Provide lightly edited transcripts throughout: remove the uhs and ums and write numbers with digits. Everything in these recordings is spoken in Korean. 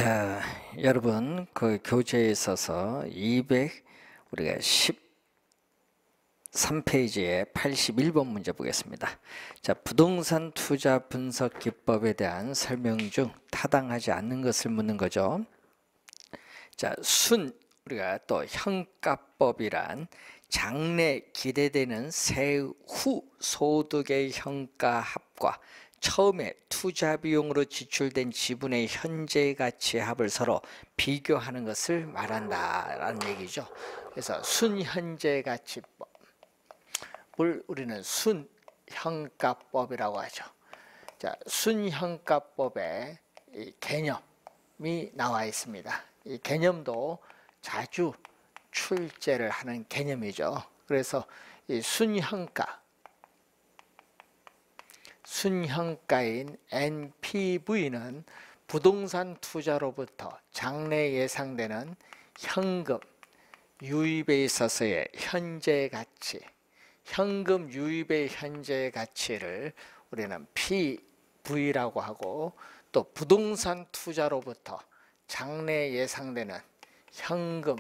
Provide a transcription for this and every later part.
자, 여러분 그 교재에 있어서 우리가 13페이지에 81번 문제 보겠습니다. 자, 부동산 투자 분석 기법에 대한 설명 중 타당하지 않는 것을 묻는 거죠. 자, 우리가 또 현가법이란 장래 기대되는 세후 소득의 현가 합과 처음에 투자 비용으로 지출된 지분의 현재 가치 합을 서로 비교하는 것을 말한다라는 얘기죠. 그래서 순현재 가치법을 우리는 순현가법이라고 하죠. 자, 순현가법에 이 개념이 나와 있습니다. 이 개념도 자주 출제를 하는 개념이죠. 그래서 이 순현가인 NPV는 부동산 투자로부터 장래 예상되는 현금 유입에 있어서의 현재 가치, 현금 유입의 현재 가치를 우리는 PV라고 하고, 또 부동산 투자로부터 장래 예상되는 현금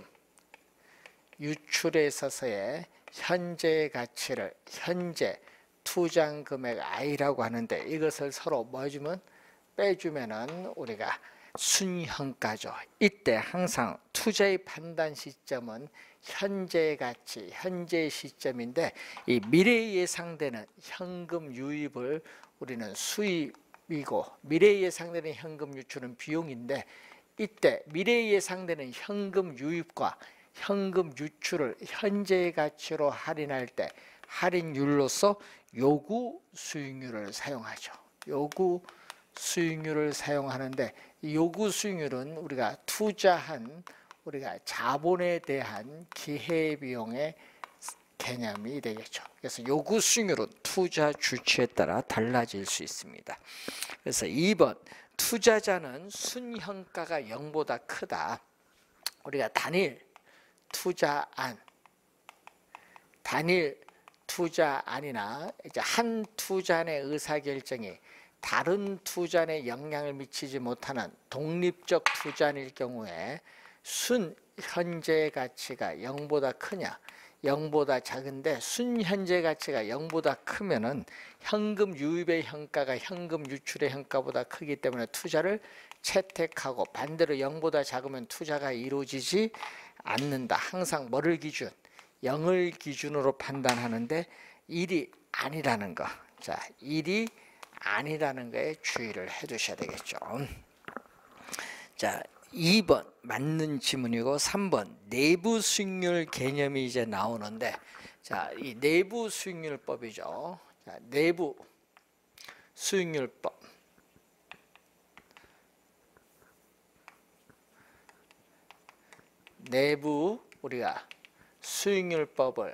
유출에 있어서의 현재 가치를 현재 투자 금액 I라고 하는데, 이것을 서로 빼주면은 우리가 순현가죠. 이때 항상 투자의 판단 시점은 현재 가치, 현재 시점인데, 이 미래에 예상되는 현금 유입을 우리는 수입이고, 미래에 예상되는 현금 유출은 비용인데, 이때 미래에 예상되는 현금 유입과 현금 유출을 현재 가치로 할인할 때 할인율로서 요구 수익률을 사용하죠. 요구 수익률을 사용하는데, 이 요구 수익률은 우리가 투자한 자본에 대한 기회비용의 개념이 되겠죠. 그래서 요구 수익률은 투자 주체에 따라 달라질 수 있습니다. 그래서 2번, 투자자는 순현가가 0보다 크다. 우리가 단일 투자안이나 이제 한 투자의 의사결정이 다른 투자에 영향을 미치지 못하는 독립적 투자일 경우에 순현재 가치가 0보다 크냐, 0보다 작은데, 순현재 가치가 0보다 크면은 현금 유입의 현가가 현금 유출의 현가보다 크기 때문에 투자를 채택하고, 반대로 0보다 작으면 투자가 이루어지지 않는다. 항상 뭐를 기준? 0을 기준으로 판단하는데 1이 아니라는 거. 자, 1이 아니라는 거에 주의를 해 두셔야 되겠죠. 자, 2번 맞는 지문이고, 3번 내부 수익률 개념이 이제 나오는데, 자, 이 내부 수익률법이죠. 자, 내부 수익률법. 내부 우리가 수익률법을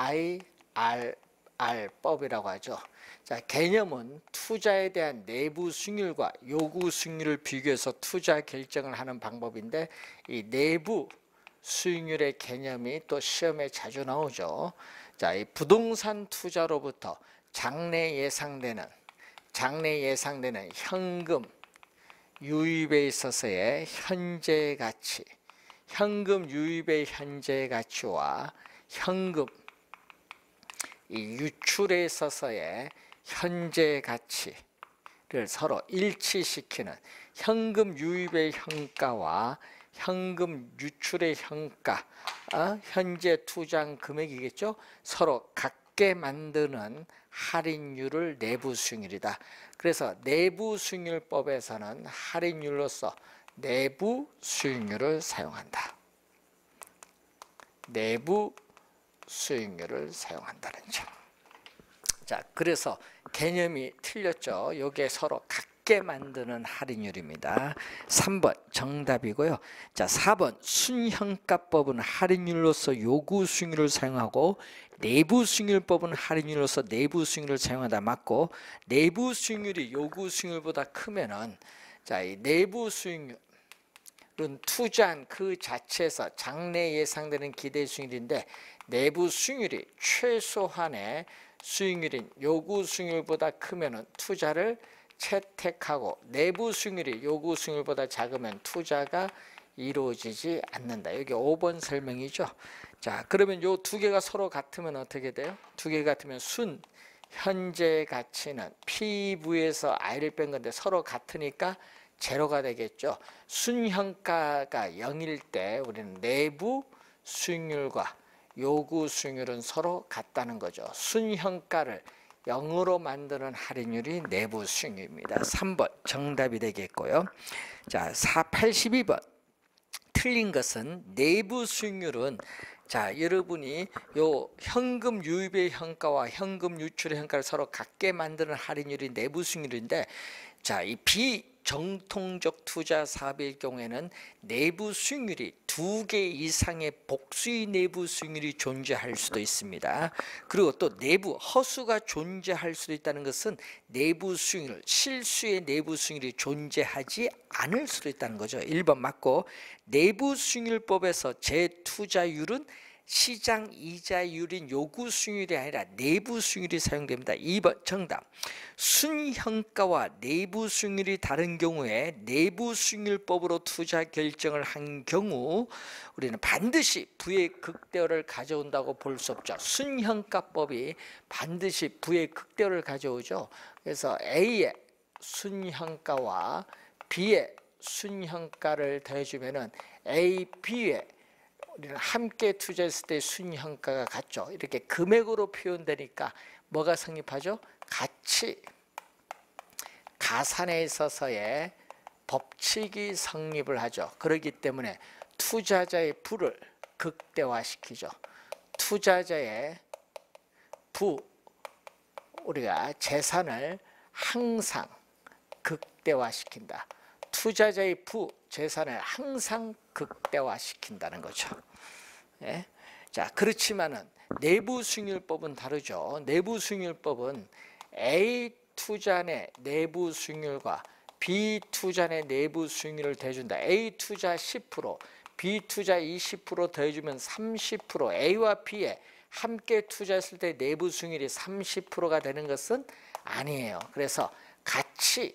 IRR법이라고 하죠. 자, 개념은 투자에 대한 내부 수익률과 요구 수익률을 비교해서 투자 결정을 하는 방법인데, 이 내부 수익률의 개념이 또 시험에 자주 나오죠. 자, 이 부동산 투자로부터 장래 예상되는 현금 유입에 있어서의 현재 가치, 현금 유입의 현재 가치와 현금 이 유출에 있어서의 현재 가치를 서로 일치시키는, 현금 유입의 현가와 현금 유출의 현가, 현재 투자 금액이겠죠. 서로 같게 만드는 할인율을 내부 수익률이다. 그래서 내부 수익률법에서는 할인율로서 내부 수익률을 사용한다. 내부 수익률을 사용한다는 점. 자, 그래서 개념이 틀렸죠. 이게 서로 같게 만드는 할인율입니다. 3번 정답이고요. 자, 4번 순현가법은 할인율로서 요구 수익률을 사용하고, 내부 수익률법은 할인율로서 내부 수익률을 사용한다. 맞고, 내부 수익률이 요구 수익률보다 크면은, 자, 이 내부 수익률 투자한 그 자체에서 장래 예상되는 기대 수익률인데, 내부 수익률이 최소한의 수익률인 요구 수익률보다 크면은 투자를 채택하고 내부 수익률이 요구 수익률보다 작으면 투자가 이루어지지 않는다. 여기 5번 설명이죠. 자, 그러면 요 두 개가 서로 같으면 어떻게 돼요? 두 개 같으면 순 현재 가치는 PV에서 I를 뺀 건데 서로 같으니까 제로가 되겠죠. 순현가가 0일 때 우리는 내부 수익률과 요구 수익률은 서로 같다는 거죠. 순현가를 0으로 만드는 할인율이 내부 수익률입니다. 3번 정답이 되겠고요. 자, 82번 틀린 것은 내부 수익률은, 자, 여러분이 요 현금 유입의 현가와 현금 유출의 현가를 서로 같게 만드는 할인율이 내부 수익률인데, 자, 이 비정통적 투자 사업일 경우에는 내부 수익률이 2개 이상의 복수의 내부 수익률이 존재할 수도 있습니다. 그리고 또 내부 허수가 존재할 수도 있다는 것은 내부 수익률, 실수의 내부 수익률이 존재하지 않을 수도 있다는 거죠. 1번 맞고, 내부 수익률법에서 재투자율은 시장 이자율인 요구 수익률이 아니라 내부 수익률이 사용됩니다. 2번 정답. 순현가와 내부 수익률이 다른 경우에 내부 수익률법으로 투자 결정을 한 경우 우리는 반드시 부의 극대화를 가져온다고 볼 수 없죠. 순현가법이 반드시 부의 극대화를 가져오죠. 그래서 A의 순현가와 B의 순현가를 더해주면은 A, B의 우리는 함께 투자했을 때 순현가가 같죠. 이렇게 금액으로 표현되니까 뭐가 성립하죠? 가치, 가산에 있어서의 법칙이 성립을 하죠. 그렇기 때문에 투자자의 부를 극대화시키죠. 투자자의 부, 우리가 재산을 항상 극대화시킨다. 투자자의 부, 재산을 항상 극대화시킨다는 거죠. 예? 자, 그렇지만은 내부 수익률법은 다르죠. 내부 수익률법은 A 투자 내 내부 수익률과 B 투자 내 내부 수익률을 더해준다. A 투자 10%, B 투자 20% 더해주면 30%. A와 B에 함께 투자했을 때 내부 수익률이 30%가 되는 것은 아니에요. 그래서 가치,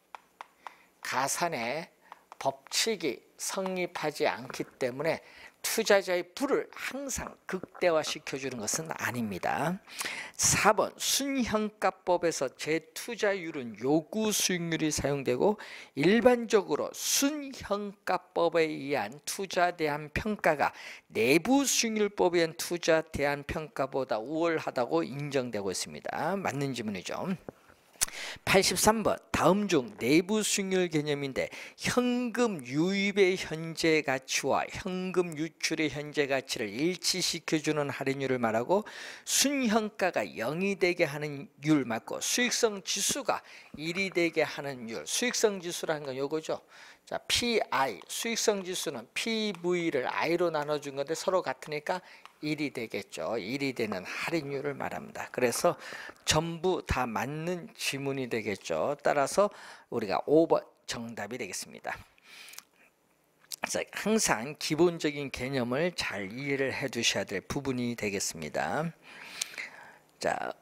가산의 법칙이 성립하지 않기 때문에 투자자의 부를 항상 극대화시켜주는 것은 아닙니다. 4번 순현가법에서 재투자율은 요구 수익률이 사용되고 일반적으로 순현가법에 의한 투자에 대한 평가가 내부 수익률법에 의한 투자에 대한 평가보다 우월하다고 인정되고 있습니다. 맞는 질문이죠. 83번 다음 중 내부 수익률 개념인데 현금 유입의 현재 가치와 현금 유출의 현재 가치를 일치시켜주는 할인율을 말하고 순현가가 0이 되게 하는 율 맞고 수익성 지수가 1이 되게 하는 율, 수익성 지수라는 건 요거죠. 자, PI, 수익성 지수는 PV를 I로 나눠준 건데 서로 같으니까 1이 되겠죠. 1이 되는 할인율을 말합니다. 그래서 전부 다 맞는 지문이 되겠죠. 따라서 우리가 5번 정답이 되겠습니다. 그래서 항상 기본적인 개념을 잘 이해를 해 두셔야 될 부분이 되겠습니다. 자,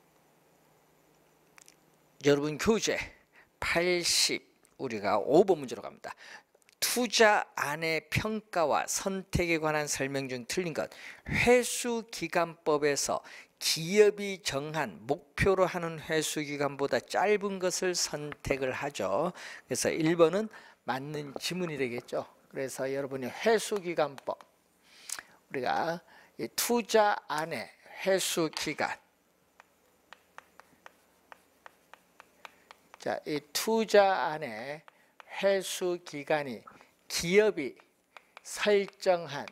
여러분 교재 80 우리가 5번 문제로 갑니다. 투자안의 평가와 선택에 관한 설명 중 틀린 것. 회수기간법에서 기업이 정한 목표로 하는 회수기간보다 짧은 것을 선택을 하죠. 그래서 1번은 맞는 지문이 되겠죠. 그래서 여러분이 회수기간법, 우리가 이 투자안의 회수기간, 자, 이 투자안의 회수 기간이 기업이 설정한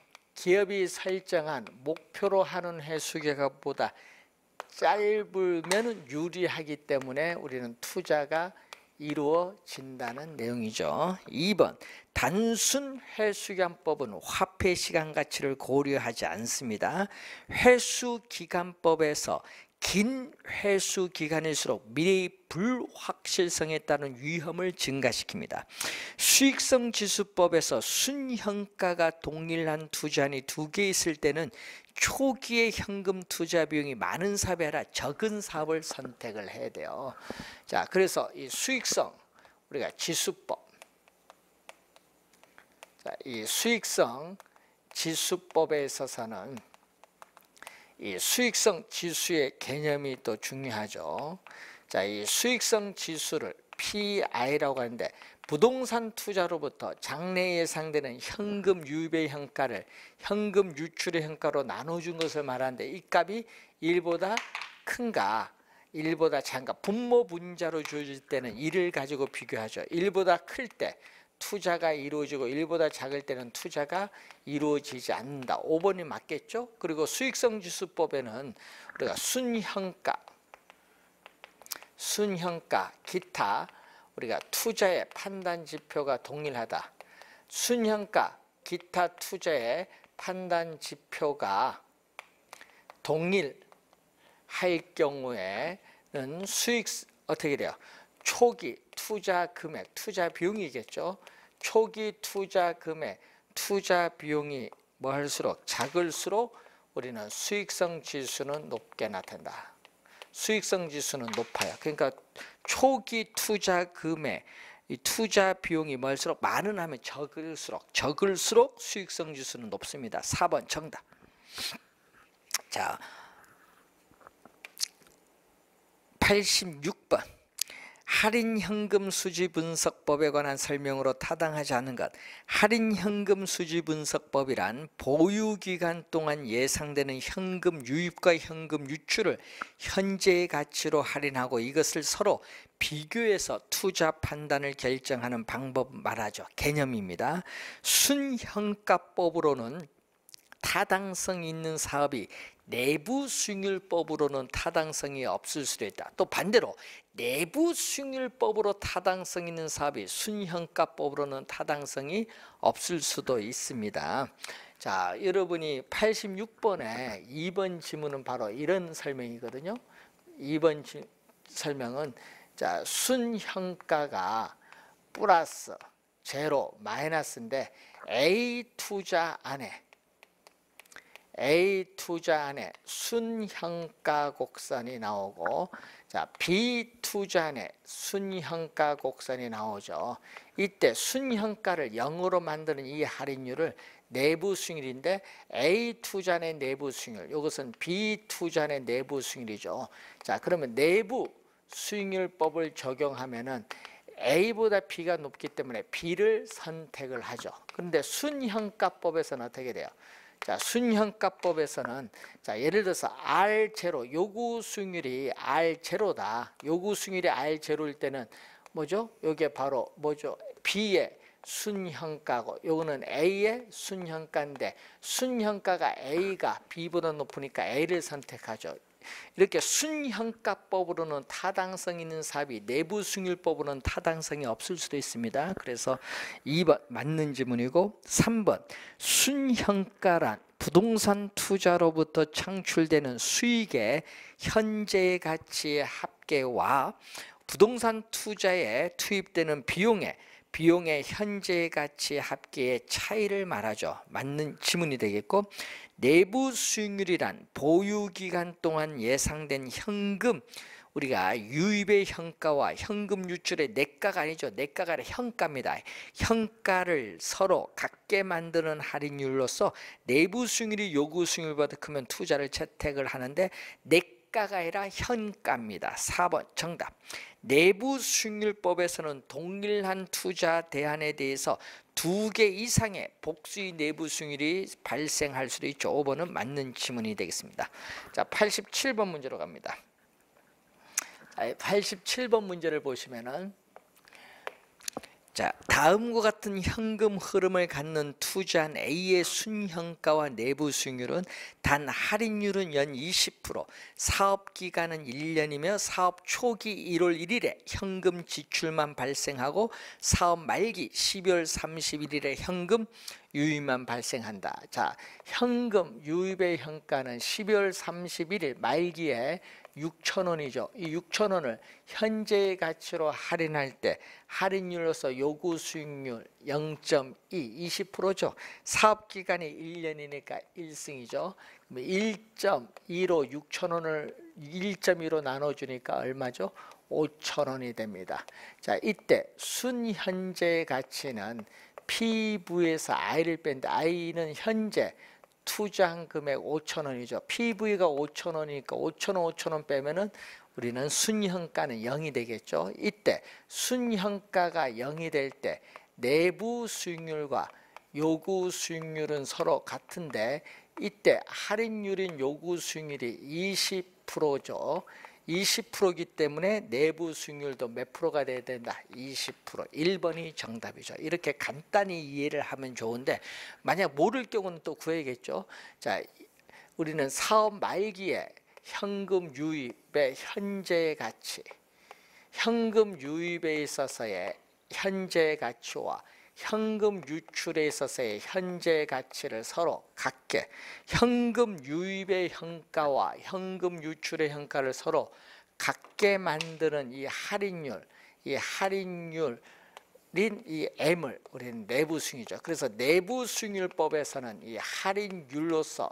목표로 하는 회수 기간보다 짧으면 유리하기 때문에 우리는 투자가 이루어진다는 내용이죠. 2번 단순 회수기간법은 화폐 시간 가치를 고려하지 않습니다. 회수기간법에서 긴 회수 기간일수록 미래의 불확실성에 따른 위험을 증가시킵니다. 수익성 지수법에서 순현가가 동일한 투자안이 두 개 있을 때는 초기의 현금 투자 비용이 많은 사업이 아니라 적은 사업을 선택을 해야 돼요. 자, 그래서 이 수익성 우리가 지수법, 자, 이 수익성 지수법에 있어서는 이 수익성 지수의 개념이 또 중요하죠. 자, 이 수익성 지수를 PI라고 하는데 부동산 투자로부터 장래 예상되는 현금 유입의 현가를 현금 유출의 현가로 나눠준 것을 말하는데 이 값이 1보다 큰가 1보다 작은가 분모 분자로 주어질 때는 1을 가지고 비교하죠. 1보다 클 때 투자가 이루어지고 1보다 작을 때는 투자가 이루어지지 않는다. 5번이 맞겠죠? 그리고 수익성 지수법에는 우리가 순현가, 기타 우리가 투자의 판단 지표가 동일하다. 순현가, 기타 투자의 판단 지표가 동일할 경우에는 수익 어떻게 돼요? 초기 투자 금액, 투자 비용이겠죠. 초기 투자 금액, 투자 비용이 뭐 할수록 작을수록 우리는 수익성 지수는 높게 나타난다. 수익성 지수는 높아요. 그러니까 초기 투자 금액, 이 투자 비용이 뭐 할수록 많은 하면 적을수록 수익성 지수는 높습니다. 4번 정답. 자, 86번. 할인현금 수지분석법에 관한 설명으로 타당하지 않은 것. 할인현금 수지분석법이란 보유기간 동안 예상되는 현금 유입과 현금 유출을 현재의 가치로 할인하고 이것을 서로 비교해서 투자 판단을 결정하는 방법 말하죠. 개념입니다. 순현가법으로는 타당성 있는 사업이 내부 수익률법으로는 타당성이 없을 수도 있다. 또 반대로 내부 수익률법으로 타당성 있는 사업이 순현가법으로는 타당성이 없을 수도 있습니다. 자, 여러분이 86번에 2번 지문은 바로 이런 설명이거든요. 2번 설명은 자, 순현가가 플러스 제로 마이너스인데 A 투자 안에 순현가 곡선이 나오고 자, B 투자 안에 순현가 곡선이 나오죠. 이때 순현가를 0으로 만드는 이 할인율을 내부 수익률인데 A 투자 안의 내부 수익률, 이것은 B 투자 안의 내부 수익률이죠. 자, 그러면 내부 수익률법을 적용하면은 A보다 B가 높기 때문에 B를 선택을 하죠. 그런데 순현가법에서는 어떻게 돼요? 자, 순현가법에서는 자, 예를 들어서 R0 요구 수익률이 R0다. 요구 수익률이 R0일 때는 뭐죠? 요게 바로 뭐죠? B의 순현가고 요거는 A의 순현가인데 순현가가 A가 B보다 높으니까 A를 선택하죠. 이렇게 순현가법으로는 타당성 있는 사업이 내부 수익률법으로는 타당성이 없을 수도 있습니다. 그래서 2번 맞는 지문이고 3번 순현가란 부동산 투자로부터 창출되는 수익의 현재 가치의 합계와 부동산 투자에 투입되는 비용의 현재 가치 합계의 차이를 말하죠. 맞는 지문이 되겠고 내부 수익률이란 보유기간 동안 예상된 현금 우리가 유입의 현가와 현금 유출의 내가가 아니죠. 내가가 아니라 현가입니다. 현가를 서로 같게 만드는 할인율로서 내부 수익률이 요구 수익률보다 크면 투자를 채택을 하는데 내가가 아니라 현가입니다. 4번 정답. 내부 수익률법에서는 동일한 투자 대안에 대해서 2개 이상의 복수의 내부 수익률이 발생할 수도 있죠. 5번은 맞는 지문이 되겠습니다. 자, 87번 문제로 갑니다. 87번 문제를 보시면은 자, 다음과 같은 현금 흐름을 갖는 투자한 A의 순현가와 내부 수익률은 단 할인율은 연 20%, 사업 기간은 1년이며 사업 초기 1월 1일에 현금 지출만 발생하고 사업 말기 12월 31일에 현금 유입만 발생한다. 자, 현금 유입의 현가는 12월 31일 말기에 6,000원이죠. 이 6,000원을 현재의 가치로 할인할 때 할인율로서 요구 수익률 0.2, 20%죠. 사업기간이 1년이니까 1승이죠. 1.2로 6,000원을 1.2로 나눠주니까 얼마죠? 5,000원이 됩니다. 자, 이때 순현재 가치는 PV에서 I를 뺀데 I는 현재 투자한 금액 5,000원이죠. PV가 5,000원이니까 5,000원, 5,000원 빼면은 우리는 순현가는 0이 되겠죠. 이때 순현가가 0이 될 때 내부 수익률과 요구 수익률은 서로 같은데 이때 할인율인 요구 수익률이 20%죠. 20%이기 때문에 내부 수익률도 몇 프로가 돼야 된다? 20%. 1번이 정답이죠. 이렇게 간단히 이해를 하면 좋은데 만약 모를 경우는 또 구해야겠죠. 자, 우리는 사업 말기에 현금 유입의 현재 가치, 현금 유입에 있어서의 현재 가치와 현금 유출에 있어서의 현재 가치를 서로 같게 현금 유입의 현가와 현금 유출의 현가를 서로 같게 만드는 이 할인율, 이 할인율인 이 M을 우리는 내부 수익률이죠. 그래서 내부 수익률법에서는 이 할인율로서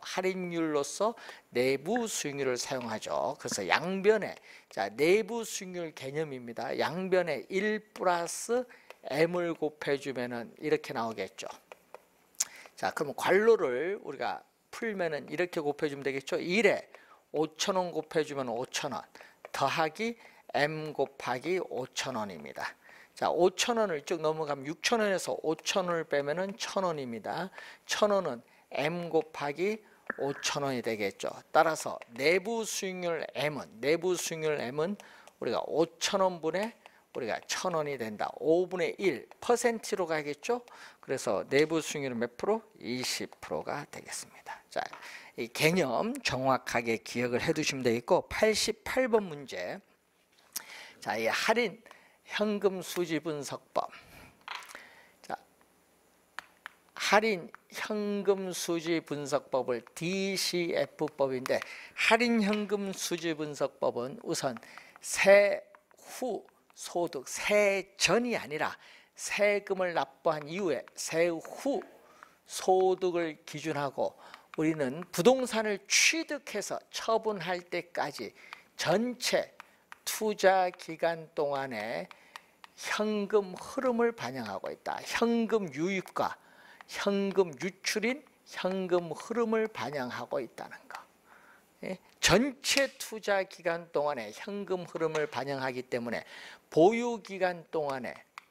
내부 수익률을 사용하죠. 그래서 양변에 자 내부 수익률 개념입니다. 양변에 1 플러스 M을 곱해주면은 이렇게 나오겠죠. 자, 그럼 괄호를 우리가 풀면은 이렇게 곱해주면 되겠죠. 1에 5,000원 곱해주면 5,000원 더하기 M 곱하기 5,000원입니다. 자, 5,000원을 쭉 넘어가면 6,000원에서 5,000원을 빼면은 1,000원입니다. 1,000원은 M 곱하기 5,000원이 되겠죠. 따라서 내부 수익률 M은 우리가 5,000원분의 우리가 1,000원이 된다. 5분의 1 퍼센트로 가겠죠. 그래서 내부 수익률은 몇 프로? 20%가 되겠습니다. 자, 이 개념 정확하게 기억을 해두시면 되겠고 88번 문제. 자, 이 할인 현금 수지 분석법. 자, 할인 현금 수지 분석법을 DCF법인데 할인 현금 수지 분석법은 우선 세후 소득, 세전이 아니라 세금을 납부한 이후에 세후 소득을 기준하고 우리는 부동산을 취득해서 처분할 때까지 전체 투자 기간 동안에 현금 흐름을 반영하고 있다. 현금 유입과 현금 유출인 현금 흐름을 반영하고 있다는 거. 전체 투자 기간 동안에 현금 흐름을 반영하기 때문에 보유 기간 동안에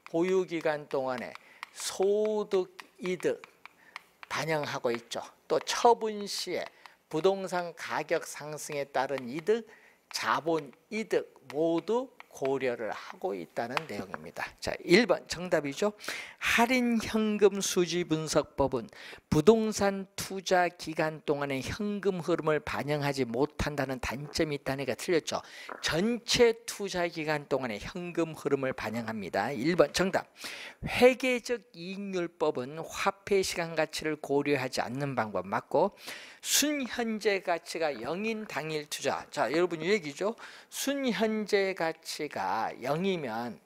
소득 이득 반영하고 있죠. 또 처분 시에 부동산 가격 상승에 따른 이득, 자본 이득 모두 고려를 하고 있다는 내용입니다. 자, 1번 정답이죠. 할인 현금 수지 분석법은 부동산 투자 기간 동안의 현금 흐름을 반영하지 못한다는 단점이 있다니까 틀렸죠. 전체 투자 기간 동안의 현금 흐름을 반영합니다. 1번 정답. 회계적 이익률법은 화폐 시간 가치를 고려하지 않는 방법 맞고 순현재 가치가 0인 당일 투자. 자, 여러분 이 얘기죠. 순현재 가치가 0이면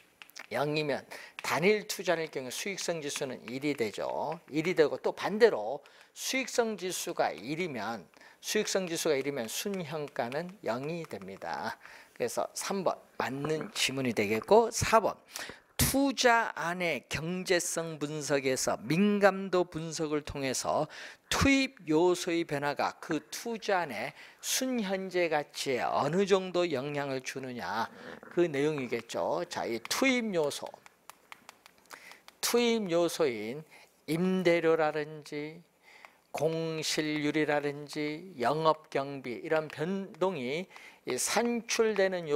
단일 투자일 경우 수익성 지수는 1이 되죠. 1이 되고 또 반대로 수익성 지수가 1이면 순현가는 0이 됩니다. 그래서 3번 맞는 지문이 되겠고 4번 투자안의 경제성 분석에서 민감도 분석을 통해서 투입 요소의 변화가 그 투자안의 순현재 가치에 어느 정도 영향을 주느냐 그 내용이겠죠. 자, 이 투입 요소인 임대료라든지 공실률이라든지 영업경비 이런 변동이 산출되는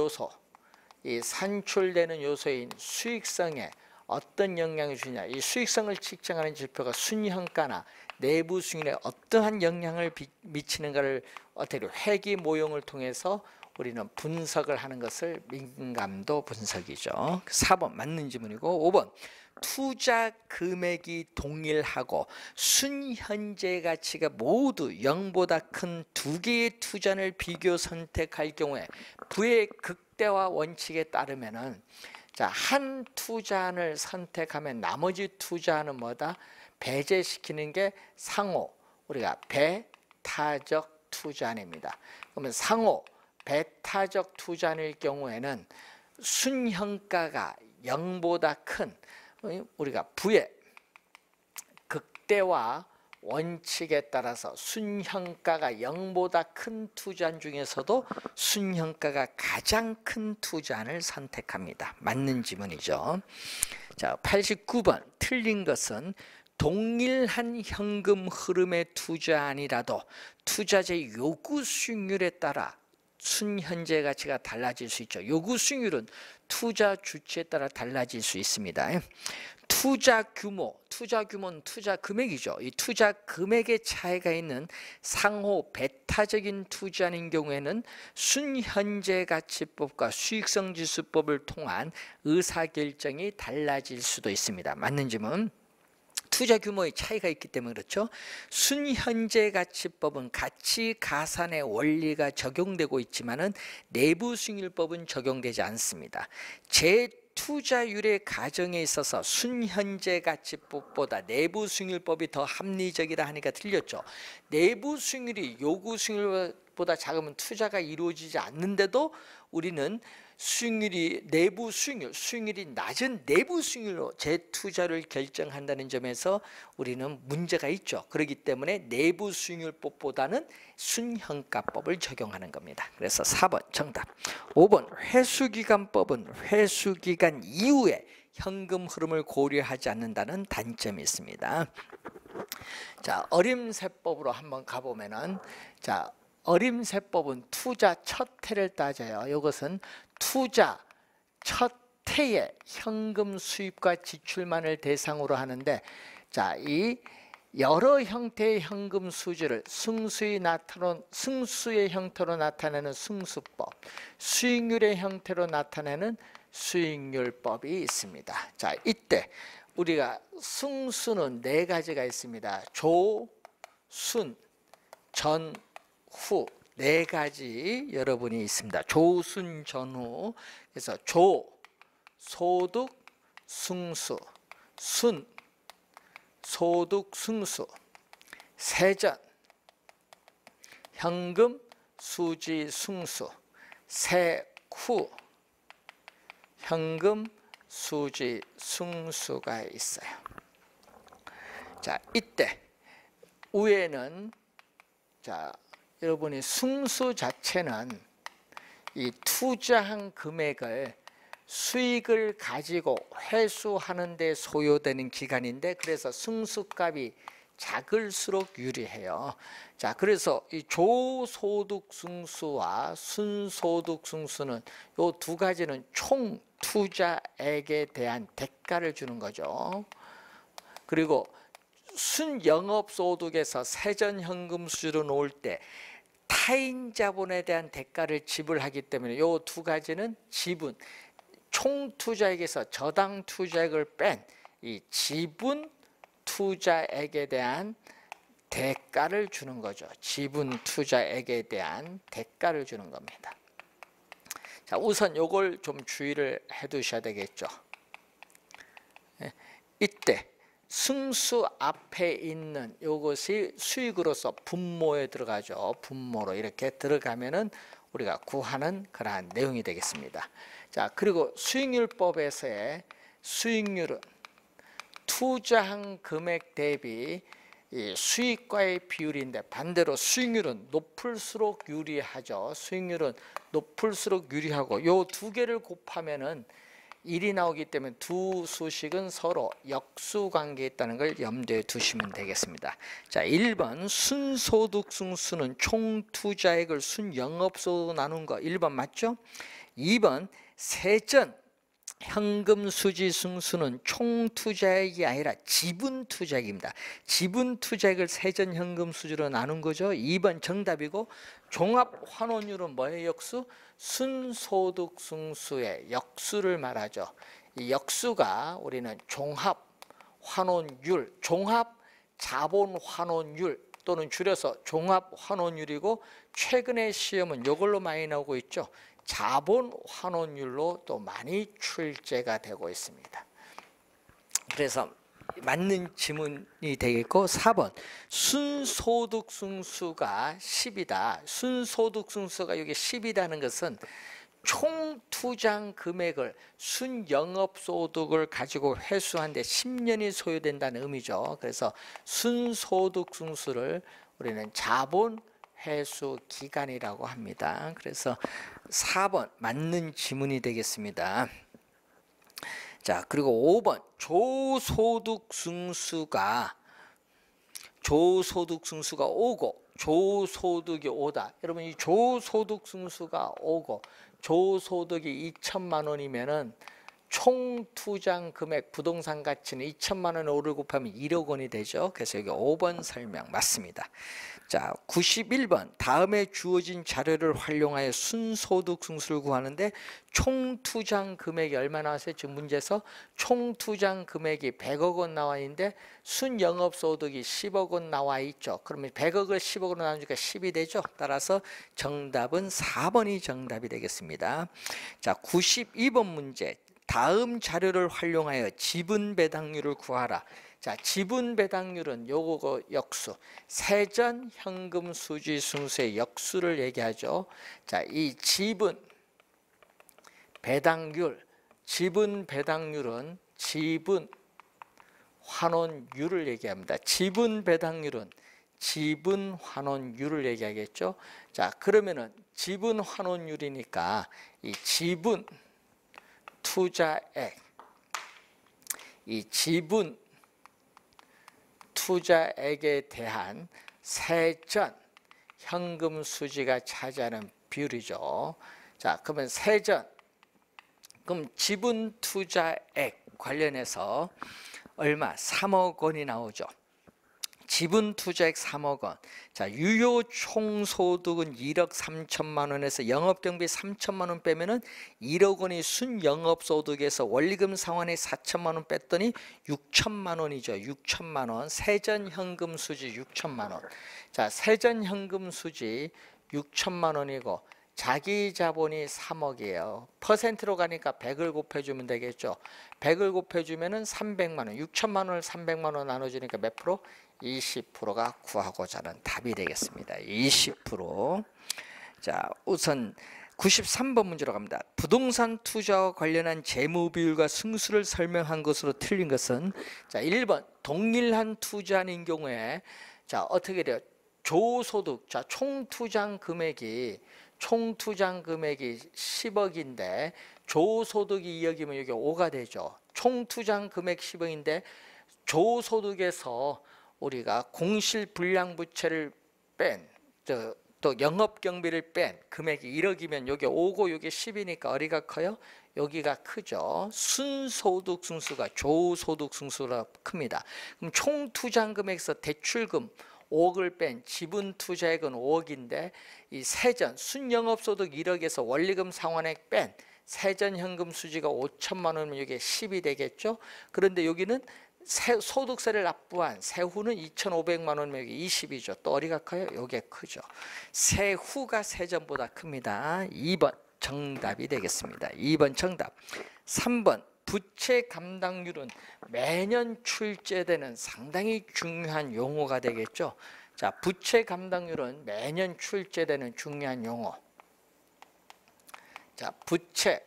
요소인 수익성에 어떤 영향을 주냐. 이 수익성을 측정하는 지표가 순현가나 내부 수익률에 어떠한 영향을 미치는가를 어떻게 회계 모형을 통해서 우리는 분석을 하는 것을 민감도 분석이죠. 4번 맞는 지문이고 5번 투자 금액이 동일하고 순현재 가치가 모두 0보다 큰 두 개의 투자를 비교 선택할 경우에 부의 극대화 원칙에 따르면은 자, 한 투자안을 선택하면 나머지 투자안은 뭐다? 배제시키는 게 상호 우리가 배타적 투자안입니다. 그러면 상호 배타적 투자안일 경우에는 순현가가 0보다 큰 우리가 부의 극대화 원칙에 따라서 순현가가 0보다 큰 투자안 중에서도 순현가가 가장 큰 투자안을 선택합니다. 맞는 지문이죠. 자, 89번 틀린 것은 동일한 현금 흐름의 투자안이라도 투자자의 요구 수익률에 따라 순현재 가치가 달라질 수 있죠. 요구 수익률은 투자 주체에 따라 달라질 수 있습니다. 투자 규모는 투자 금액이죠. 이 투자 금액의 차이가 있는 상호 배타적인 투자인 경우에는 순현재 가치법과 수익성 지수법을 통한 의사결정이 달라질 수도 있습니다. 맞는 질문. 투자 규모의 차이가 있기 때문에 그렇죠. 순현재 가치법은 가치 가산의 원리가 적용되고 있지만은 내부 수익률법은 적용되지 않습니다. 재투자율의 가정에 있어서 순현재 가치법보다 내부 수익률법이 더 합리적이라 하니까 틀렸죠. 내부 수익률이 요구 수익률보다 작으면 투자가 이루어지지 않는데도 우리는 수익률이 내부 수익률이 낮은 내부 수익률로 재투자를 결정한다는 점에서 우리는 문제가 있죠. 그렇기 때문에 내부 수익률법보다는 순현가법을 적용하는 겁니다. 그래서 4번 정답. 5번 회수기간법은 회수기간 이후에 현금 흐름을 고려하지 않는다는 단점이 있습니다. 자, 어림세법으로 한번 가보면은 자. 어림세법은 투자 첫 해를 따져요. 이것은 투자 첫 해의 현금 수입과 지출만을 대상으로 하는데 자, 이 여러 형태의 현금 수지를 승수의 형태로 나타내는 승수법, 수익률의 형태로 나타내는 수익률법이 있습니다. 자, 이때 우리가 승수는 네 가지가 있습니다. 조, 순, 전, 후 네 가지 여러분이 있습니다. 조순 전후. 그래서 조 소득 승수, 순 소득 승수, 세전 현금 수지 승수, 세후 현금 수지 승수가 있어요. 자, 이때 위에는 자 여러분이 승수 자체는 이 투자한 금액을 수익을 가지고 회수하는 데 소요되는 기간인데 그래서 승수값이 작을수록 유리해요. 자, 그래서 이 조소득 승수와 순소득 승수는 이 두 가지는 총 투자액에 대한 대가를 주는 거죠. 그리고 순영업소득에서 세전현금 수지로 놓을 때 타인 자본에 대한 대가를 지불하기 때문에 이 두 가지는 지분, 총 투자액에서 저당 투자액을 뺀 이 지분 투자액에 대한 대가를 주는 거죠. 지분 투자액에 대한 대가를 주는 겁니다. 자, 우선 이걸 좀 주의를 해 두셔야 되겠죠. 이때 승수 앞에 있는 이것이 수익으로서 분모에 들어가죠. 분모로 이렇게 들어가면은 우리가 구하는 그러한 내용이 되겠습니다. 자, 그리고 수익률법에서의 수익률은 투자한 금액 대비 이 수익과의 비율인데 반대로 수익률은 높을수록 유리하죠. 수익률은 높을수록 유리하고 요 두 개를 곱하면은 1이 나오기 때문에 두 수식은 서로 역수관계에 있다는 걸 염두에 두시면 되겠습니다. 자, 1번 순소득 승수는 총 투자액을 순영업소득으로 나눈 거 1번 맞죠? 2번 세전 현금 수지 승수는 총 투자액이 아니라 지분 투자액입니다. 지분 투자액을 세전 현금 수지로 나눈 거죠. 2번 정답이고 종합 환원율은 뭐의 역수? 순소득 승수의 역수를 말하죠. 이 역수가 우리는 종합 환원율, 종합 자본 환원율 또는 줄여서 종합 환원율이고, 최근의 시험은 이걸로 많이 나오고 있죠. 자본 환원율로 또 많이 출제가 되고 있습니다. 그래서 맞는 지문이 되겠고, 4번 순소득 승수가 10이다. 순소득 승수가 여기 10이라는 것은 총 투자한 금액을 순영업소득을 가지고 회수하는데 10년이 소요된다는 의미죠. 그래서 순소득 승수를 우리는 자본 회수 기간이라고 합니다. 그래서 4번 맞는 지문이 되겠습니다. 자, 그리고 5번 조소득 승수가 5고 조소득이 5다. 여러분, 이 조소득 승수가 5고 조소득이 2천만 원이면은 총 투자한 금액 부동산 가치는 2천만 원에 5를 곱하면 1억 원이 되죠. 그래서 여기 5번 설명 맞습니다. 자, 91번 다음에 주어진 자료를 활용하여 순소득 승수를 구하는데 총 투자한 금액이 얼마 나왔어요? 지금 문제에서 총 투자한 금액이 100억 원 나와 있는데 순영업소득이 10억 원 나와 있죠. 그러면 100억을 10억으로 나누니까 10이 되죠. 따라서 정답은 4번이 정답이 되겠습니다. 자, 92번 문제. 다음 자료를 활용하여 지분 배당률을 구하라. 자, 지분 배당률은 요거 역수, 세전 현금 수지 승수의 역수를 얘기하죠. 자, 이 지분 배당률, 지분 배당률은 지분 환원율을 얘기합니다. 지분 배당률은 지분 환원율을 얘기하겠죠. 자, 그러면은 지분 환원율이니까 이 지분 투자액, 이 지분 투자액에 대한 세전 현금 수지가 차지하는 비율이죠. 자, 그러면 세전, 그럼 지분 투자액 관련해서 얼마? 3억 원이 나오죠. 지분 투자액 3억 원. 자, 유효 총소득은 1억 3천만 원에서 영업경비 3천만 원 빼면은 1억 원이 순영업소득에서 원리금 상환에 4천만 원 뺐더니 6천만 원이죠. 6천만 원. 세전현금 수지 6천만 원. 자, 세전현금 수지 6천만 원이고 자기 자본이 3억이에요. 퍼센트로 가니까 100을 곱해주면 되겠죠. 100을 곱해주면은 300만 원. 6천만 원을 300만 원 나눠주니까 몇 프로? 20%가 구하고자 하는 답이 되겠습니다. 20%. 자, 우선 93번 문제로 갑니다. 부동산 투자와 관련한 재무 비율과 승수를 설명한 것으로 틀린 것은, 자, 1번 동일한 투자인 경우에, 자, 어떻게 돼요? 조소득, 자, 총 투자한 금액이 10억인데 조소득이 2억이면 여기 5가 되죠. 총 투자한 금액 10억인데 조소득에서 우리가 공실불량부채를 뺀, 또 영업경비를 뺀 금액이 1억이면 여기 5고 여기 10이니까 어디가 커요? 여기가 크죠. 순소득 승수가 조소득 승수라 큽니다. 그럼 총 투자한 금액에서 대출금 5억을 뺀 지분 투자액은 5억인데 이 세전 순영업소득 1억에서 원리금 상환액 뺀 세전 현금 수지가 5천만 원이면 이게 10이 되겠죠. 그런데 여기는 소득세를 납부한 세후는 2,500만 원이면 여기 20이죠. 또 어디가 커요? 여기가 크죠. 세후가 세전보다 큽니다. 2번 정답이 되겠습니다. 2번 정답. 3번 부채 감당률은 매년 출제되는 상당히 중요한 용어가 되겠죠. 자, 부채 감당률은 매년 출제되는 중요한 용어. 자, 부채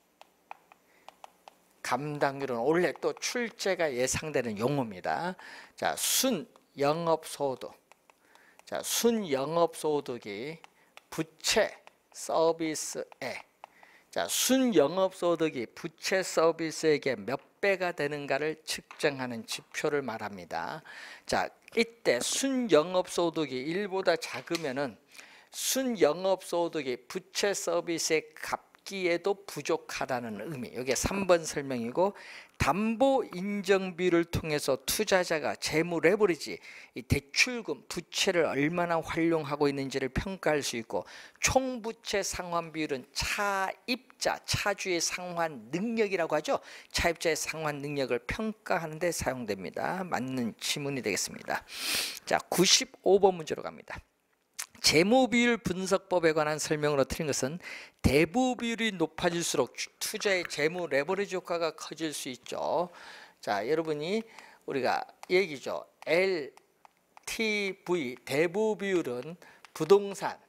감당률은 원래 또 출제가 예상되는 용어입니다. 자, 순영업소득. 자, 순영업소득이 부채 서비스액. 자, 순영업소득이 부채 서비스액의 몇 배가 되는가를 측정하는 지표를 말합니다. 자, 이때 순영업소득이 1보다 작으면은 순영업소득이 부채 서비스액 값 갚기에도 부족하다는 의미. 이게 3번 설명이고, 담보 인정 비율을 통해서 투자자가 재무 레버리지, 이 대출금, 부채를 얼마나 활용하고 있는지를 평가할 수 있고, 총부채 상환 비율은 차입자, 차주의 상환 능력이라고 하죠. 차입자의 상환 능력을 평가하는 데 사용됩니다. 맞는 지문이 되겠습니다. 자, 95번 문제로 갑니다. 재무비율 분석법에 관한 설명으로 틀린 것은 대부비율이 높아질수록 투자의 재무 레버리지 효과가 커질 수 있죠. 자, 여러분이 우리가 얘기죠. LTV 대부비율은 부동산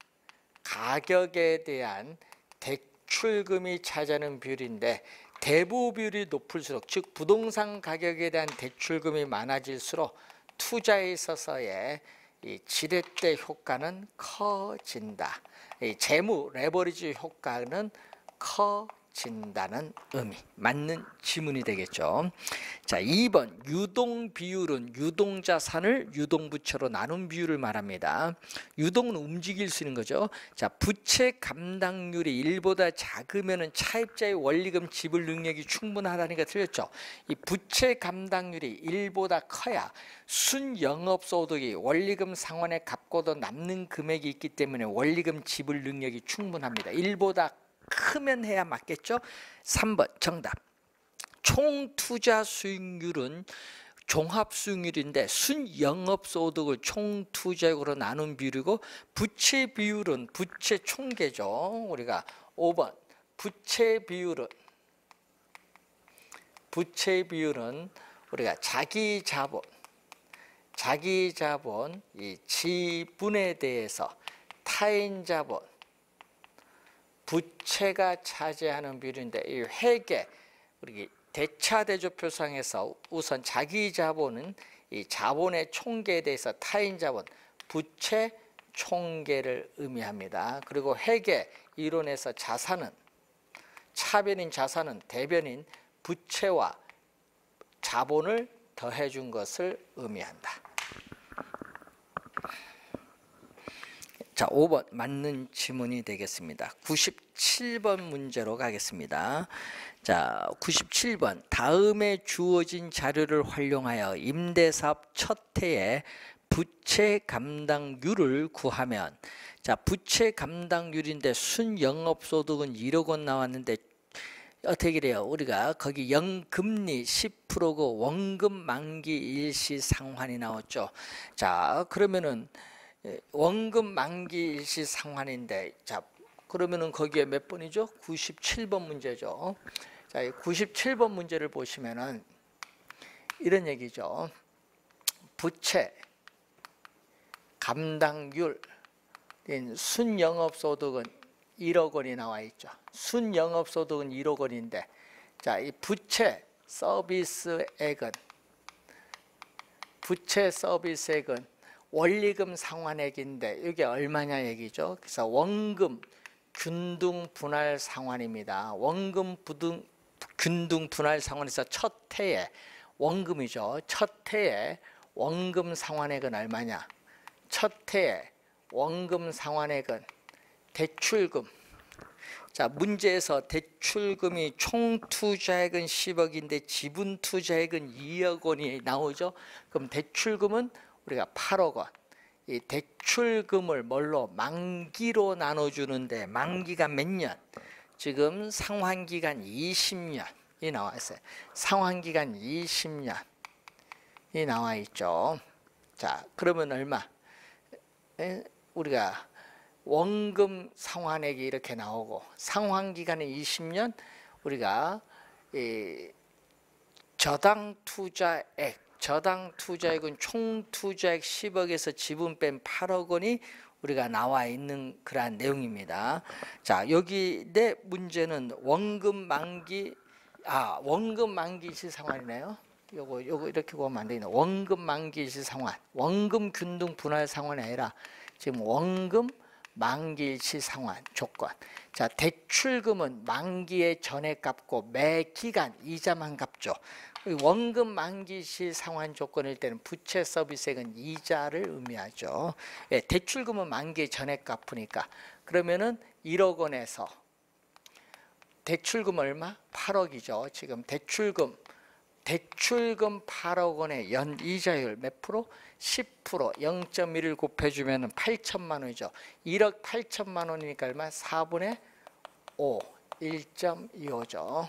가격에 대한 대출금이 차지하는 비율인데, 대부비율이 높을수록, 즉 부동산 가격에 대한 대출금이 많아질수록 투자에 있어서의 이 지렛대 효과는 커진다. 이 재무 레버리지 효과는 커진다는 의미. 맞는 지문이 되겠죠. 자, 2번 유동 비율은 유동자산을 유동부채로 나눈 비율을 말합니다. 유동은 움직일 수 있는 거죠. 자, 부채 감당률이 1보다 작으면 차입자의 원리금 지불 능력이 충분하다니까 틀렸죠. 이 부채 감당률이 1보다 커야 순영업소득이 원리금 상환에 갚고도 남는 금액이 있기 때문에 원리금 지불 능력이 충분합니다. 1보다 크면 해야 맞겠죠. 3번 정답. 총 투자 수익률은 종합 수익률인데 순영업소득을 총 투자액으로 나눈 비율이고, 부채 비율은 부채 총계죠. 우리가 5번 부채 비율은 우리가 자기 자본 이 지분에 대해서 타인 자본 부채가 차지하는 비율인데, 이 회계 우리 대차대조표상에서 우선 자기 자본은 이 자본의 총계에 대해서 타인 자본 부채 총계를 의미합니다. 그리고 회계 이론에서 자산은 차변인 자산은 대변인 부채와 자본을 더해 준 것을 의미한다. 자, 5번 맞는 지문이 되겠습니다. 97번 문제로 가겠습니다. 자, 97번 다음에 주어진 자료를 활용하여 임대사업 첫 해에 부채 감당률을 구하면, 자, 부채 감당률인데 순영업소득은 1억 원 나왔는데 어떻게 그래요? 우리가 거기 영금리 10%고 원금 만기 일시 상환이 나왔죠. 자, 그러면은 원금 만기 일시 상환인데, 자, 그러면은 거기에 몇 번이죠? 97번 문제죠. 자, 97번 문제를 보시면은 이런 얘기죠. 부채 감당률 순영업소득은 1억 원이 나와 있죠. 순영업소득은 1억 원인데, 자, 이 부채 서비스액은 원리금 상환액인데 이게 얼마냐 얘기죠. 그래서 원금 균등 분할 상환입니다. 원금 균등 분할 상환에서 첫 해에 원금이죠. 첫 해에 원금 상환액은 얼마냐? 첫 해에 원금 상환액은 대출금. 자, 문제에서 대출금이 총 투자액은 10억인데 지분 투자액은 2억 원이 나오죠. 그럼 대출금은 우리가 8억 원. 이 대출금을 뭘로? 만기로 나눠주는데, 만기가 몇 년? 지금 상환기간 20년이 나와 있어요. 상환기간 20년이 나와 있죠. 자, 그러면 얼마? 우리가 원금 상환액이 이렇게 나오고, 상환기간이 20년, 우리가 이 저당 투자액은 총 투자액 10억에서 지분 뺀 8억 원이 우리가 나와 있는 그러한 내용입니다. 자, 여기 내 문제는 원금 만기 시 상환이네요. 요거 이렇게 보면 안 되겠네. 원금 만기 시 상환, 원금 균등 분할 상환이 아니라 지금 원금 만기 시 상환 조건. 자, 대출금은 만기에 전에 갚고 매 기간 이자만 갚죠. 원금 만기 시 상환 조건일 때는 부채 서비스액은 이자를 의미하죠. 예, 대출금은 만기 전에 갚으니까, 그러면은 1억 원에서 대출금 얼마? 8억이죠. 지금 대출금 8억 원의 연 이자율 몇 프로? 10%. 0.1을 곱해주면 8천만 원이죠. 1억 8천만 원이니까 얼마? 4분의 5. 1.25죠.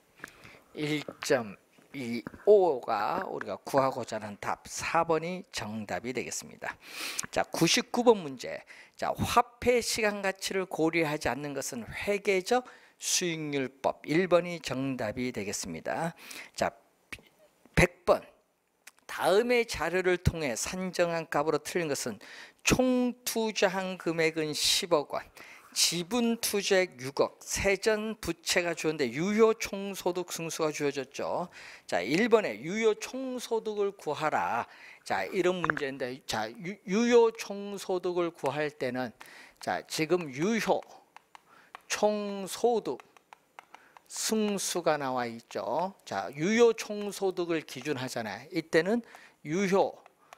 1.25가 우리가 구하고자 하는 답 4번이 정답이 되겠습니다. 자, 99번 문제. 자, 화폐 시간 가치를 고려하지 않는 것은 회계적 수익률법 1번이 정답이 되겠습니다. 자, 100번. 다음의 자료를 통해 산정한 값으로 틀린 것은 총 투자한 금액은 10억 원, 지분 투자액 6억, 세전 부채가 주었는데 유효 총소득 승수가 주어졌죠. 자, 1번에 유효 총소득을 구하라. 자, 이런 문제인데, 자, 유효 총소득을 구할 때는, 자, 지금 유효 총소득 승수가 나와 있죠. 자, 유효 총소득을 기준하잖아요. 이때는 유효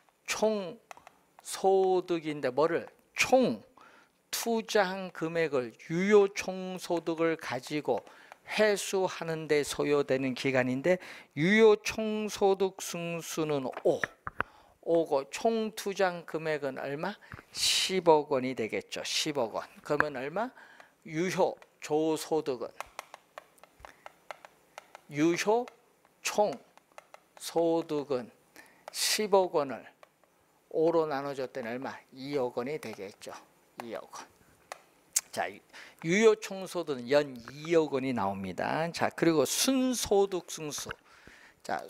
총소득인데 뭐를? 총 투자한 금액을 유효 총소득을 가지고 회수하는 데 소요되는 기간인데 유효 총소득 승수는 5고 총 투자한 금액은 얼마? 10억 원이 되겠죠. 10억 원. 그러면 얼마? 유효 조소득은 유효 총 소득은 10억 원을 5로 나눠줬더니 얼마? 2억 원이 되겠죠. 2억 원. 자, 유효 총소득은 연 2억 원이 나옵니다. 자, 그리고 순소득 승수. 자,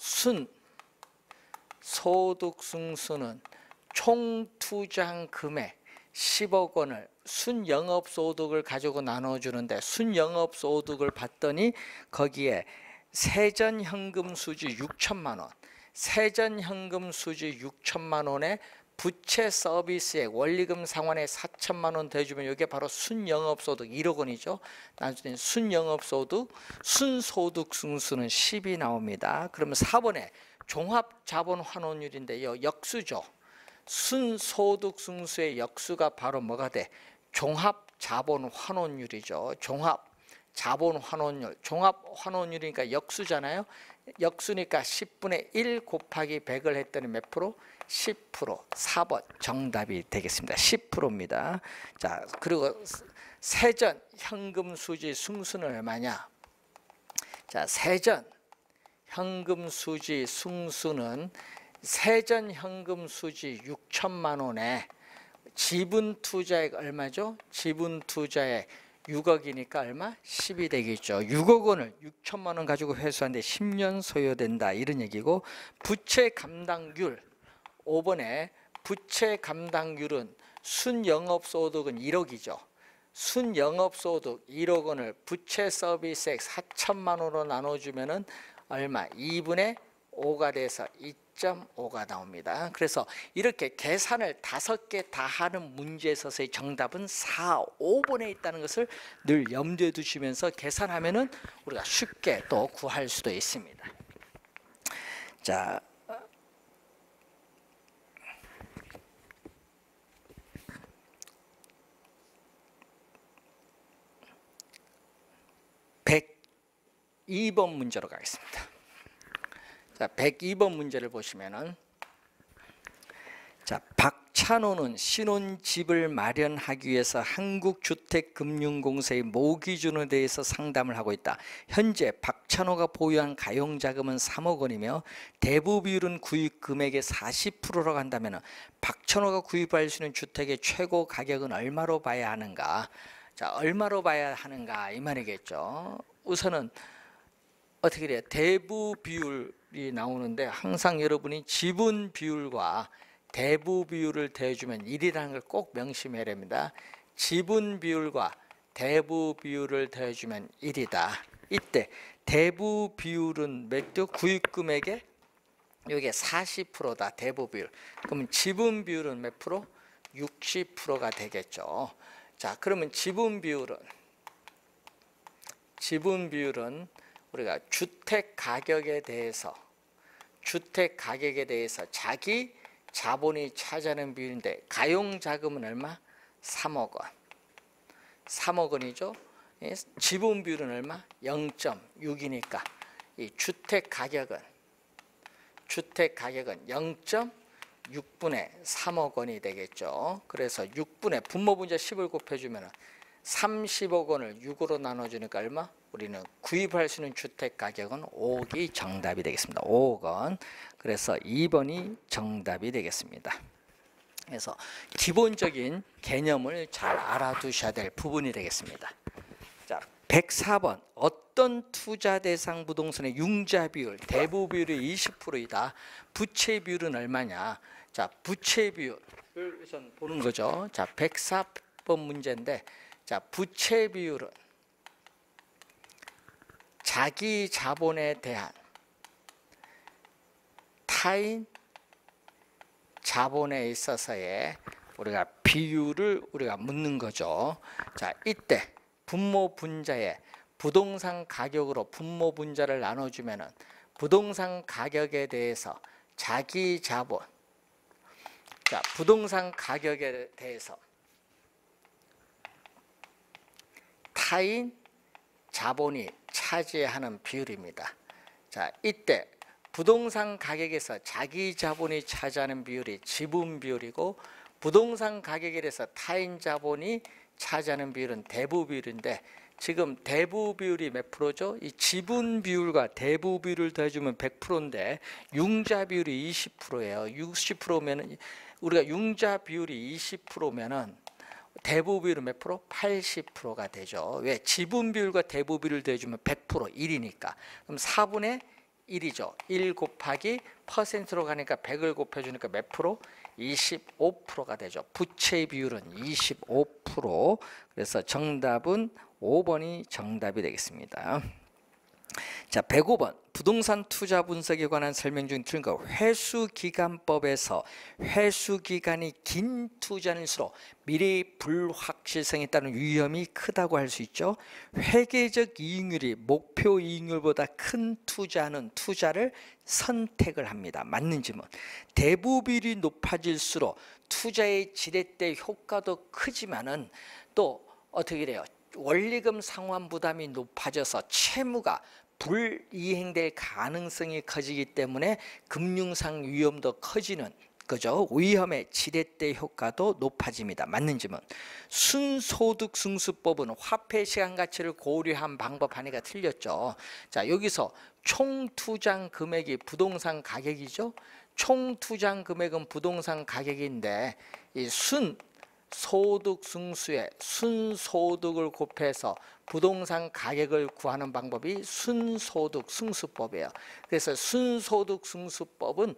순소득 승수는 총 투자한 금액 10억 원을 순영업소득을 가지고 나눠주는데 순영업소득을 봤더니 거기에 세전현금 수지 6천만 원, 세전현금 수지 6천만 원에 부채 서비스액 원리금 상환에 4천만 원 더해주면 이게 바로 순영업소득 1억 원이죠. 나중에 순영업소득, 순소득 승수는 10이 나옵니다. 그러면 4번에 종합자본환원율인데요. 역수죠. 순소득 승수의 역수가 바로 뭐가 돼? 종합자본환원율이죠. 종합자본환원율. 종합환원율이니까 역수잖아요. 역수니까 10분의 1 곱하기 100을 했더니 몇 프로? 10%. 4번 정답이 되겠습니다. 10%입니다. 자, 그리고 세전 현금 수지 승수는 얼마냐? 자, 세전 현금 수지 승수는 세전 현금 수지 6천만 원에 지분 투자액 얼마죠? 지분 투자액 6억이니까 얼마? 10이 되겠죠. 6억 원을 6천만 원 가지고 회수하는데 10년 소요된다 이런 얘기고, 부채 감당률 5번에 부채 감당률은 순영업소득은 1억이죠. 순영업소득 1억 원을 부채 서비스액 4천만 원으로 나눠주면은 얼마? 2분의 5가 돼서 2.5가 나옵니다. 그래서 이렇게 계산을 5개 다 하는 문제에 있어서의 정답은 4, 5번에 있다는 것을 늘 염두에 두시면서 계산하면은 우리가 쉽게 또 구할 수도 있습니다. 자, (102번) 문제로 가겠습니다. 자, 102번 문제를 보시면은, 자, 박찬호는 신혼집을 마련하기 위해서 한국주택금융공사의 모기준에 대해서 상담을 하고 있다. 현재 박찬호가 보유한 가용자금은 3억 원이며 대부 비율은 구입 금액의 40%라고 한다면 박찬호가 구입할 수 있는 주택의 최고 가격은 얼마로 봐야 하는가? 자, 얼마로 봐야 하는가 이 말이겠죠. 우선은 어떻게 돼요? 대부 비율이 나오는데 항상 여러분이 지분 비율과 대부 비율을 더해주면 1이라는 걸 꼭 명심해야 됩니다. 지분 비율과 대부 비율을 더해주면 1이다. 이때 대부 비율은 몇 도? 구입 금액의 이게 40%다. 대부 비율. 그러면 지분 비율은 몇 프로? 60%가 되겠죠. 자, 그러면 지분 비율은 우리가 주택 가격에 대해서 자기 자본이 차지하는 비율인데 가용 자금은 얼마? 3억 원. 3억 원이죠. 지분 비율은 얼마? 0.6이니까 이 주택 가격은 0.6분의 3억 원이 되겠죠. 그래서 6분의 분모 분자 10을 곱해주면 30억 원을 6으로 나눠주니까 얼마? 우리는 구입할 수 있는 주택 가격은 5억이 정답이 되겠습니다. 5억 원. 그래서 2번이 정답이 되겠습니다. 그래서 기본적인 개념을 잘 알아두셔야 될 부분이 되겠습니다. 자, 104번 어떤 투자 대상 부동산의 융자 비율, 대부 비율이 20%이다. 부채 비율은 얼마냐? 자, 부채 비율을 우선 보는 거죠. 자, 104번 문제인데, 자, 부채 비율은 자기 자본에 대한 타인 자본에 있어서의 우리가 비율을 우리가 묻는 거죠. 자, 이때 분모 분자에 부동산 가격으로 분모 분자를 나눠주면은 부동산 가격에 대해서 자기 자본, 자, 부동산 가격에 대해서 타인 자본이 차지하는 비율입니다. 자, 이때 부동산 가격에서 자기 자본이 차지하는 비율이 지분 비율이고 부동산 가격에 대해서 타인 자본이 차지하는 비율은 대부 비율인데 지금 대부 비율이 몇 프로죠? 이 지분 비율과 대부 비율을 더해주면 100%인데 융자 비율이 20%예요. 60%면 우리가 융자 비율이 20%면은 대부 비율은 몇 프로? 80%가 되죠. 왜? 지분 비율과 대부 비율을 더해주면 100% 1이니까. 그럼 4분의 1이죠. 1 곱하기 퍼센트로 가니까 100을 곱해주니까 몇 프로? 25%가 되죠. 부채 비율은 25%. 그래서 정답은 5번이 정답이 되겠습니다. 자, 105번 부동산 투자 분석에 관한 설명 중 틀린 거. 회수기간법에서 회수기간이 긴 투자일수록 미래의 불확실성에 따른 위험이 크다고 할 수 있죠. 회계적 이익률이 목표 이익률보다 큰 투자는 투자를 선택을 합니다. 맞는 질문. 대부 비율이 높아질수록 투자의 지렛대 효과도 크지만은 또 어떻게 돼요? 원리금 상환 부담이 높아져서 채무가 불이행될 가능성이 커지기 때문에 금융상 위험도 커지는 거죠. 위험의 지렛대 효과도 높아집니다. 맞는 질문. 순소득 승수법은 화폐 시간 가치를 고려한 방법 하나가 틀렸죠. 자, 여기서 총 투자 금액이 부동산 가격이죠. 총 투자 금액은 부동산 가격인데 이 소득 승수에 순소득을 곱해서 부동산 가격을 구하는 방법이 순소득 승수법이에요. 그래서 순소득 승수법은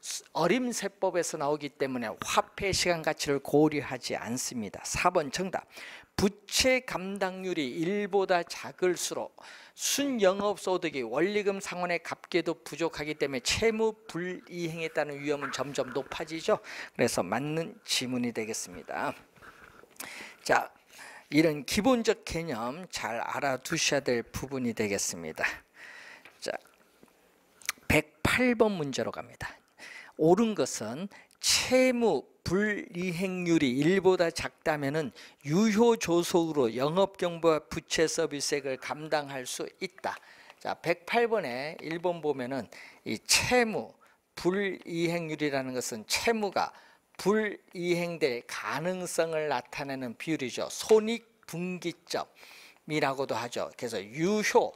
어림세법에서 나오기 때문에 화폐 시간 가치를 고려하지 않습니다. 4번 정답. 부채 감당률이 1보다 작을수록 순영업소득이 원리금 상환의 값계도 부족하기 때문에 채무 불이행에 따른 위험은 점점 높아지죠. 그래서 맞는 지문이 되겠습니다. 자, 이런 기본적 개념 잘 알아두셔야 될 부분이 되겠습니다. 자, 108번 문제로 갑니다. 옳은 것은 채무 불이행률이 1보다 작다면은 유효조속으로 영업경비와 부채 서비스액을 감당할 수 있다. 자, 108번에 1번 보면은 이 채무 불이행률이라는 것은 채무가 불이행될 가능성을 나타내는 비율이죠. 손익분기점이라고도 하죠. 그래서 유효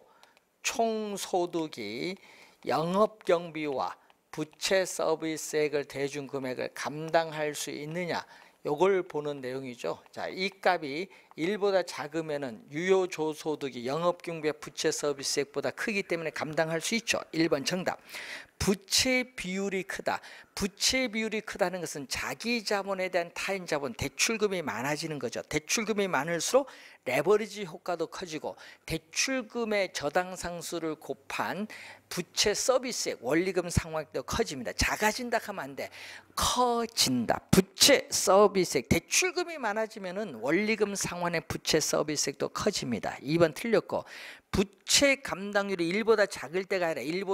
총소득이 영업경비와 부채 서비스액을 대준 금액을 감당할 수 있느냐, 요걸 보는 내용이죠. 자, 이 값이 1보다 작으면은 유효조소득이 영업경비와 부채 서비스액보다 크기 때문에 감당할 수 있죠. 1번 정답. 부채 비율이 크다. 부채 비율이 크다는 것은 자기 자본에 대한 타인 자본, 대출금이 많아지는 거죠. 대출금이 많을수록 레버리지 효과도 커지고 대출금의 저당 상수를 곱한 부채 서비스액, 원리금 상환도 커집니다. 작아진다 하면 안 돼. 커진다. 부채 서비스액, 대출금이 많아지면은 원리금 상환의 부채 서비스액도 커집니다. 2번 틀렸고, 부채 감당률이 1보다 작을 때가 아니라 1보다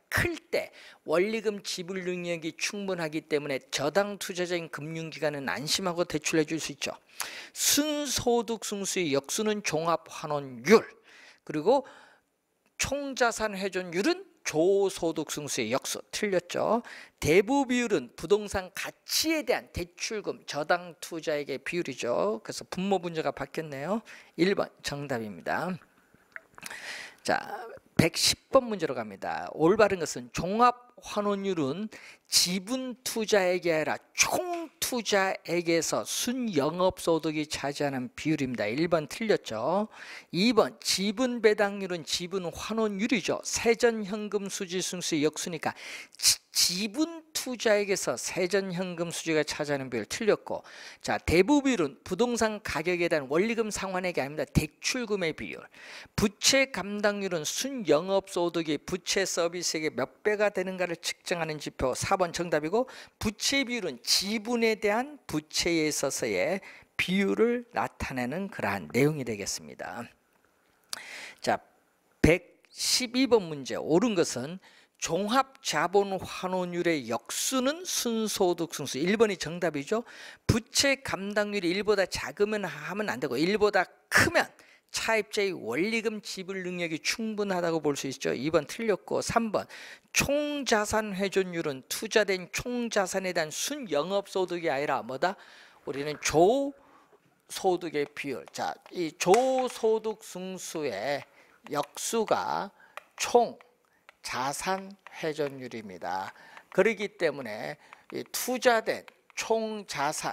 클 때 원리금 지불 능력이 충분하기 때문에 저당 투자자인 금융기관은 안심하고 대출해 줄 수 있죠. 순소득 승수의 역수는 종합환원율, 그리고 총자산 회전율은 조소득 승수의 역수. 틀렸죠. 대부 비율은 부동산 가치에 대한 대출금 저당 투자액의 비율이죠. 그래서 분모 분자가 바뀌었네요. 1번 정답입니다. 자, 110번 문제로 갑니다. 올바른 것은 종합환원율은 지분 투자액이 아니라 총 투자액에서 순영업소득이 차지하는 비율입니다. 1번 틀렸죠. 2번 지분 배당률은 지분 환원율이죠. 세전현금 수지 승수의 역수니까 지분 투자액에서 세전현금 수지가 차지하는 비율 틀렸고, 자, 대부 비율은 부동산 가격에 대한 원리금 상환액이 아닙니다. 대출금의 비율. 부채 감당률은 순영업소득이 부채 서비스액의 몇 배가 되는가를 측정하는 지표. 4번 정답이고, 부채 비율은 지분에 대한 부채에 있어서의 비율을 나타내는 그러한 내용이 되겠습니다. 자, 112번 문제. 옳은 것은 종합자본환원율의 역수는 순소득 승수. 1번이 정답이죠. 부채 감당률이 1보다 작으면 하면 안 되고 1보다 크면 차입자의 원리금 지불 능력이 충분하다고 볼 수 있죠. 2번 틀렸고, 3번 총자산 회전율은 투자된 총자산에 대한 순영업소득이 아니라 뭐다? 우리는 조소득의 비율. 자, 이 조소득 승수의 역수가 총 자산 회전율입니다. 그렇기 때문에 이 투자된 총자산,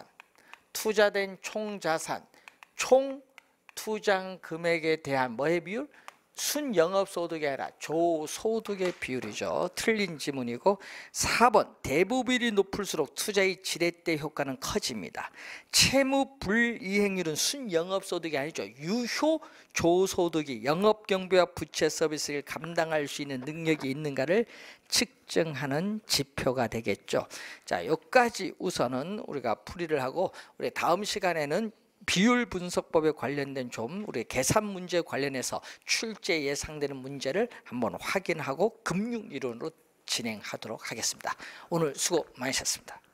총 투자 금액에 대한 뭐의 비율? 순영업소득이 아니라 조소득의 비율이죠. 틀린 지문이고, 4번 대부 비율이 높을수록 투자의 지렛대 효과는 커집니다. 채무 불이행률은 순영업소득이 아니죠. 유효 조소득이 영업경비와 부채 서비스를 감당할 수 있는 능력이 있는가를 측정하는 지표가 되겠죠. 자, 여기까지 우선은 우리가 풀이를 하고, 우리 다음 시간에는 비율 분석법에 관련된 좀 우리 계산 문제 관련해서 출제 예상되는 문제를 한번 확인하고 금융 이론으로 진행하도록 하겠습니다. 오늘 수고 많으셨습니다.